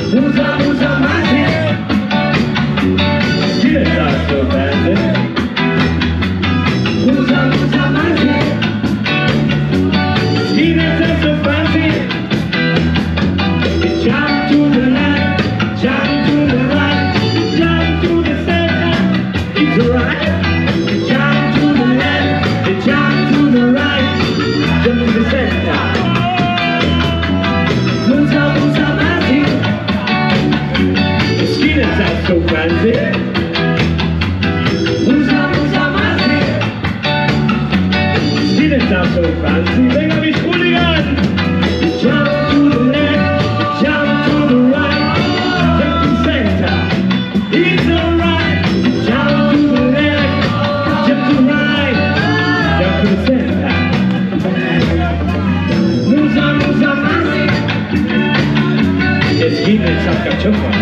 Usa, usa más bien. Get that so fancy. Usa, usa más bien. Get that so fancy. Jump to the left, jump to the right, jump to the center. It's alright. Jump to the left, jump to the right, jump to the center. Usa, usa más bien. That's so fancy. Usa, usa más bien. Didn't sound so fancy. Venga, mis hooligans. Jump to the left, jump to the right, jump to the center. It's alright. Jump to the left, jump to the right, jump to the center. Usa, usa más bien. Es Guinness, saca chocolate.